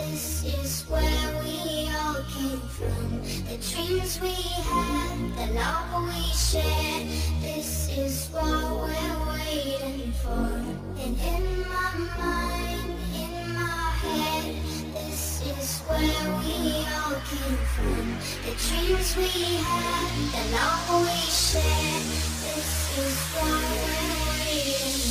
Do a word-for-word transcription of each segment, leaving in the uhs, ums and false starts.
This is where we all came from. The dreams we had, the love we shared. This is what we're waiting for. And in my mind, in my head, this is where we all came from. The dreams we had, the love we shared. This is what we're waiting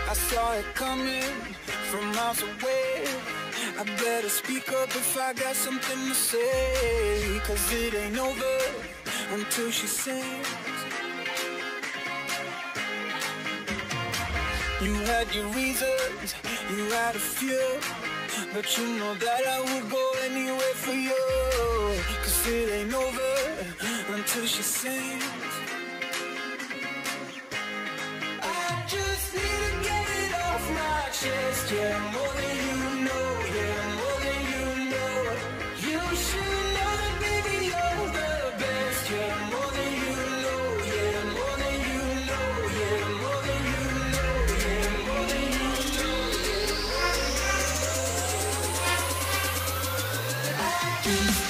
I saw it coming from miles away. I better speak up if I got something to say, 'cause it ain't over until she sings. You had your reasons, you had a few, but you know that I would go anywhere for you, 'cause it ain't over until she sings. I just need to get it off my chest, yeah, more than you know, yeah, more than you know. You should know that, baby, you're the best, yeah, more than you know, yeah, more than you know, yeah, more than you know, yeah, more than you know, yeah.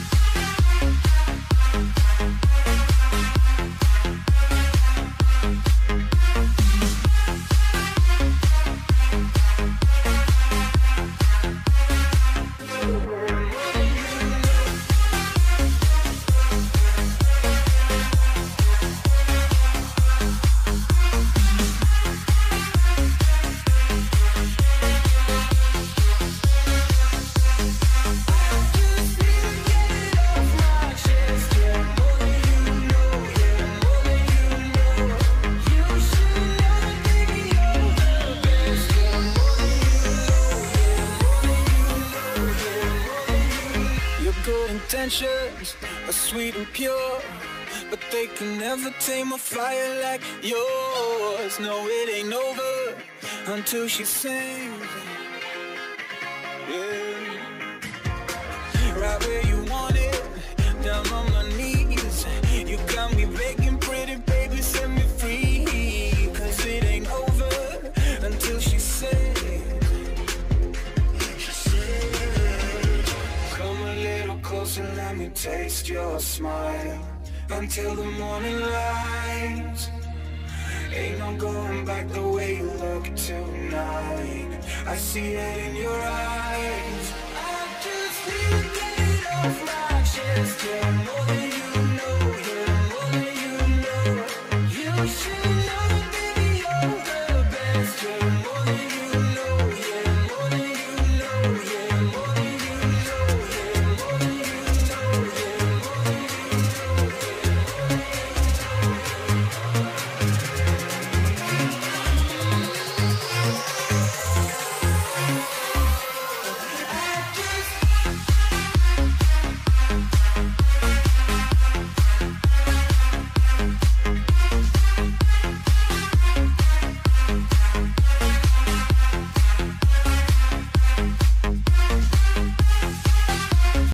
Intentions are sweet and pure, but they can never tame a fire like yours. No, it ain't over until she sings. Yeah. Right where you want it, down on my knees. You got me begging, pretty baby, set me free, 'cause it ain't over until she sings. And let me taste your smile until the morning light. Ain't no going back the way you look tonight. I see it in your eyes. I just need to get it off my chest, yeah, more than you know, yeah, more than you know. You should know that, baby, you're the best, yeah.